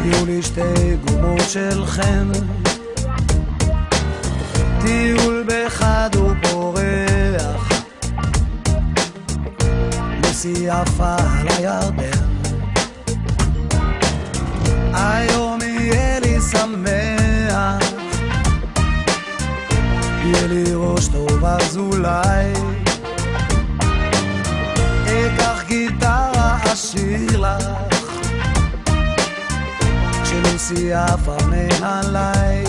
תהיו לי שתי גומות של חן, טיול בחד ופורח, נסיעה יפה על הירדן. היום יהיה לי שמח, יהיה לי ראש טוב, אז אולי אקח גיטרה אשיר לך, כשלוסי עפה מעליי,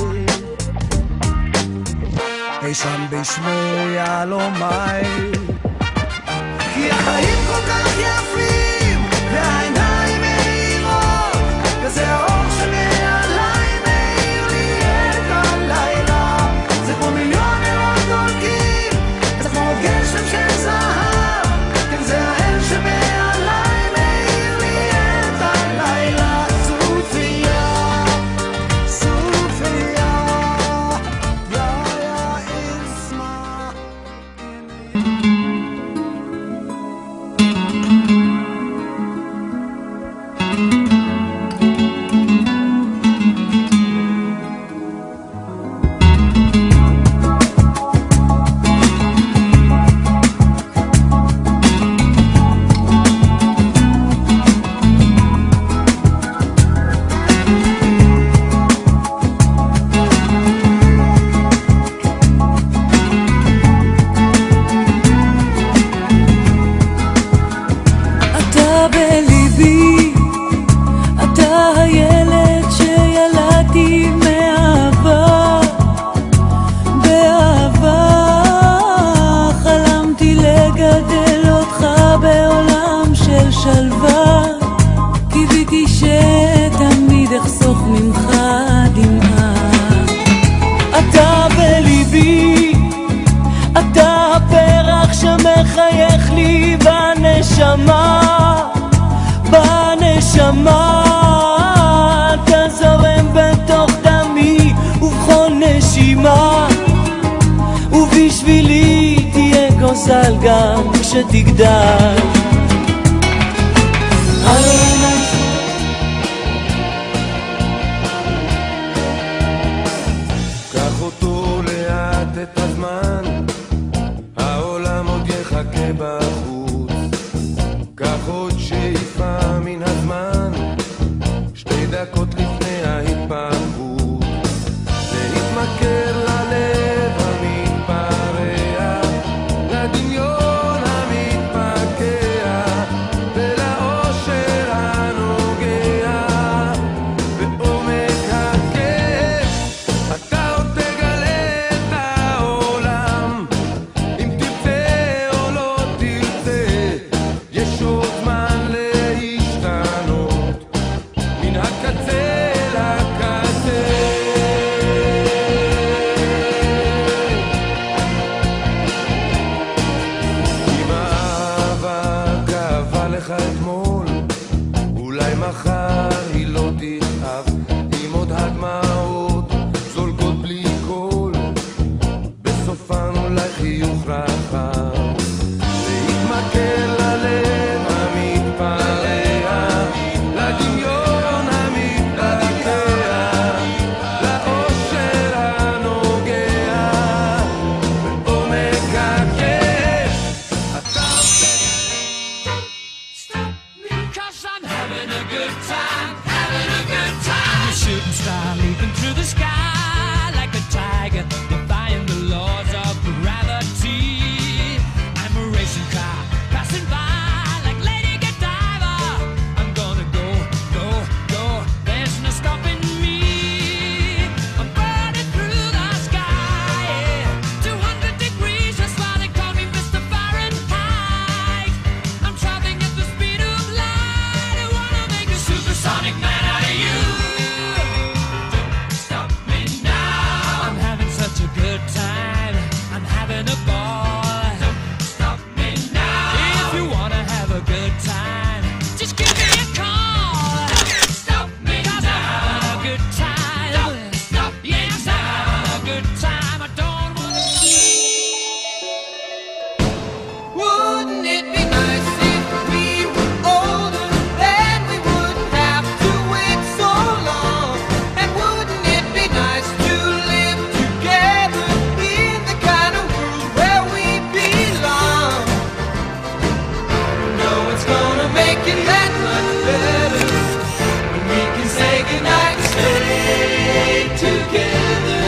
אי שם בשמי יהלומי. כי החיים כל כך יפים והעיניים מאירות, כזה האור שמעליי מאיר לי את הלילה. זה כמו מיליון נרות דולקים, זה כמו גשם של זהב, כן זה האל שמעליי מאיר לי את הלילה. סופיה, סופיה, יא איסמה. קיוויתי שתמיד אחסוך ממך דמעה. אתה בליבי, אתה הפרח שמחייך לי בנשמה, בנשמה. אתה זורם בתוך דמי ובכל נשימה, ובשבילי תהיה גוזל גם כשתגדל. קח אותו לאט את הזמן, העולם עוד יחכה בחוץ. קח עוד שאיפה מן הזמן, 2 דקות לפני ההתפרקות. להתמכר ללב המתפרע, לדמיון המתפקע, ולאושר הנוגע בעומק הכאב. אתה עוד תגלה את העולם, אם תרצה או לא תרצה. יש עוד זמן להשתנות מן הקצה לקצה. night stay together.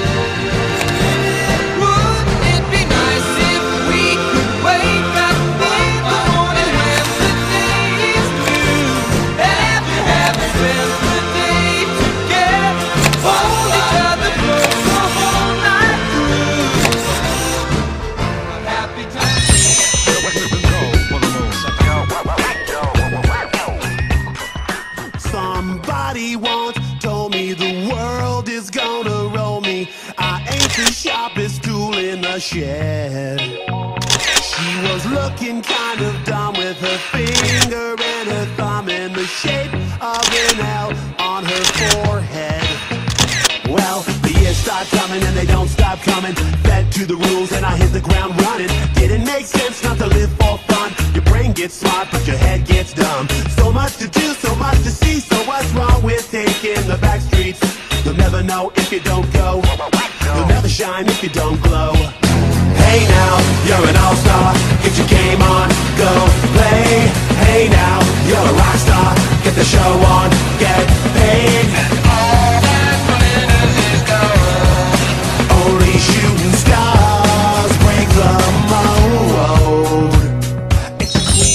Wouldn't it be nice if we could wake up in the morning when the day is blue, after having spent the day together, hold each other close the whole night through. A happy time. Somebody once told me the world is gonna roll me. I ain't the sharpest tool in the shed. She was looking kind of dumb with her finger and her thumb in the shape of an L on her forehead. Well, the years start coming and they don't stop coming. Fed to the rules and I hit the ground running. Didn't make sense not to live for fun. Your brain gets smart but your head gets dumb. So much to do, so much to see. So what's wrong with taking the back streets? You'll never know if you don't go. You'll never shine if you don't glow. Hey now, you're an all-star. Get your game on, go play. Hey now, you're a rock star. Get the show on, get paid. All that glitters is gold. Only shooting stars break the mold. It's a cool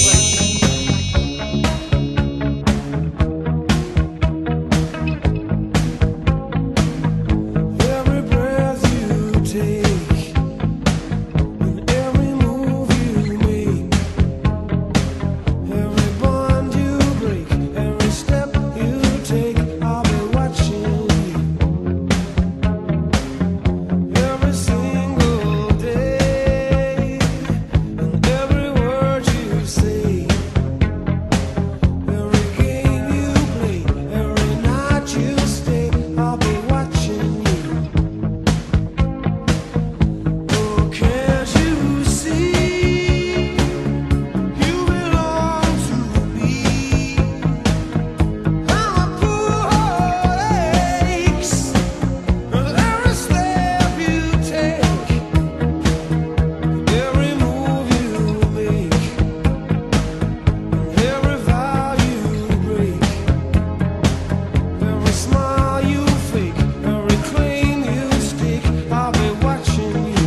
Every breath you take, and every move you make, every bond you break, every step you take, I'll be watching you. Every single day, and every word you say, every game you play, every night you stay, I'll be watching you. Oh, can't you see? You belong to me. I'm a poor heart aches with every step you take, every move you make, every vow you break, every smile you fake, every claim you stake, I'll be watching you.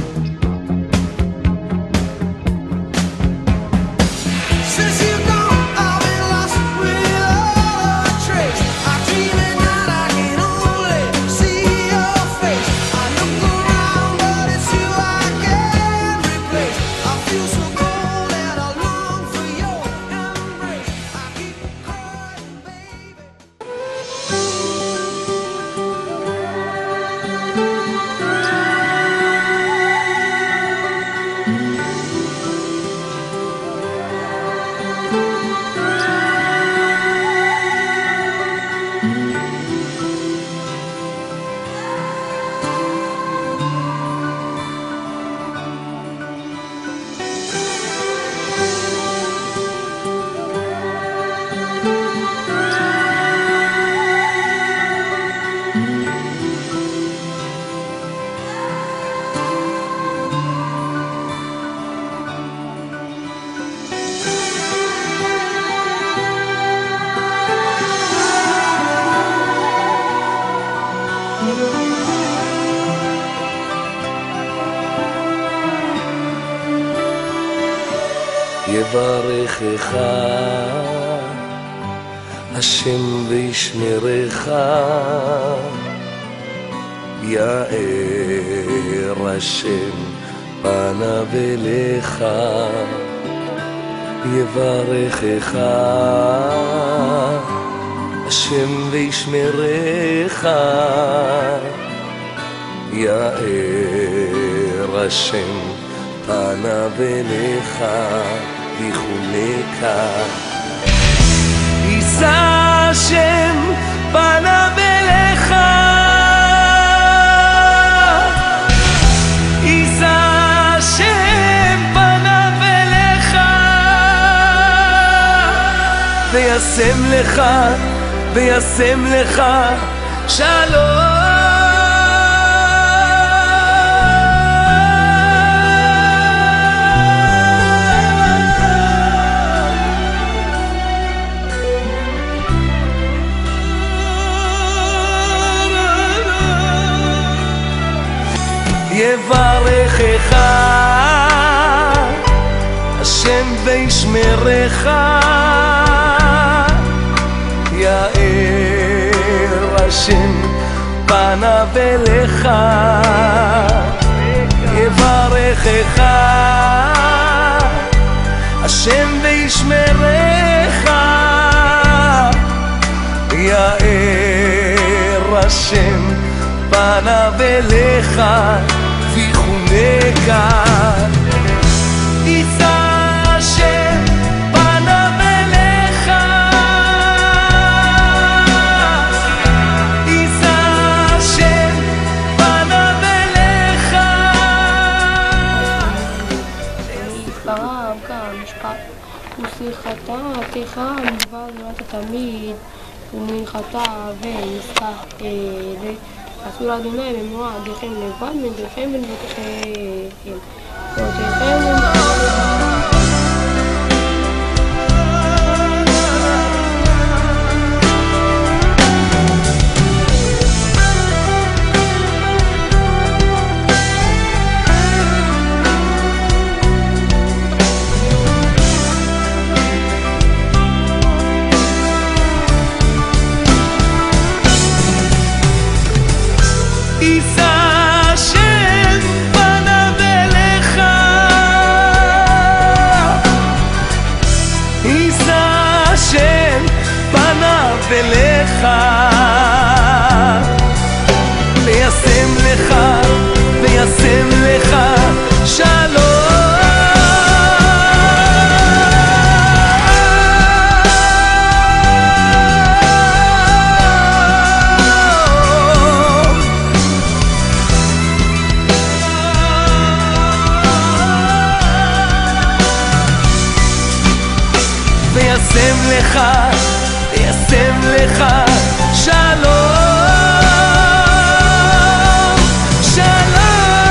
Since you've gone, I've been lost without a trace. I dream at night, I can only see your face. I look around, but it's you I can't replace. I feel so cold and I long for your embrace. I keep crying, baby. יברכך השם וישמרך, יאר השם פניו אליך, יברכך השם וישמרך, יאר השם פניו אליך ויחונך. יישא השם פניו אליך, יישא השם פניו אליך, וישם לך, וישם לך שלום. יברכך השם וישמרך, יאר השם פניו אליך, יברכך השם וישמרך, יאר השם פניו אליך ויחונקה. יישא השם פניו אליך, יישא השם פניו אליך. ברם כמשפט ושיחתה תיכה מדבר זולת התמיד ומנחתה ומשחק עשו לאדוני במנוע עדיכם לבד מדריכם ונבטכם ואותיכם יישא השם פניו אליך, יישא השם פניו אליך, וישם לך וישם לך שלום. וישם לך, וישם לך שלום, שלום.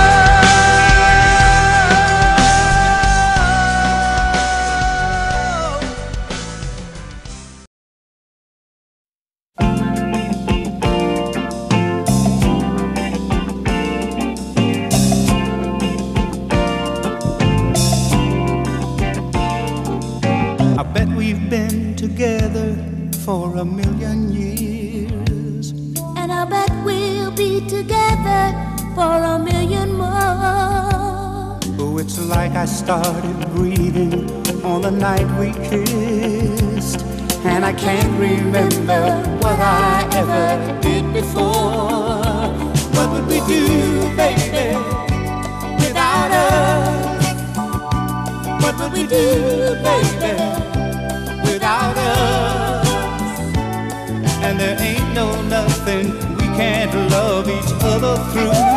I bet we've been together for 1,000,000 years, and I bet we'll be together for 1,000,000 more. oh, it's like I started breathing on the night we kissed, and I can't remember what I ever did before. What would we do, baby, without us? What would we do, baby, without us? And there ain't no nothing we can't love each other through.